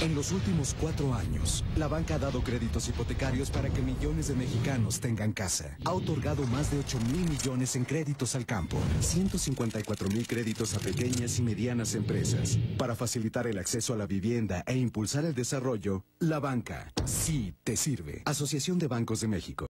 En los últimos 4 años, la banca ha dado créditos hipotecarios para que millones de mexicanos tengan casa. Ha otorgado más de 8,000 millones en créditos al campo, 154,000 créditos a pequeñas y medianas empresas. Para facilitar el acceso a la vivienda e impulsar el desarrollo, la banca sí te sirve. Asociación de Bancos de México.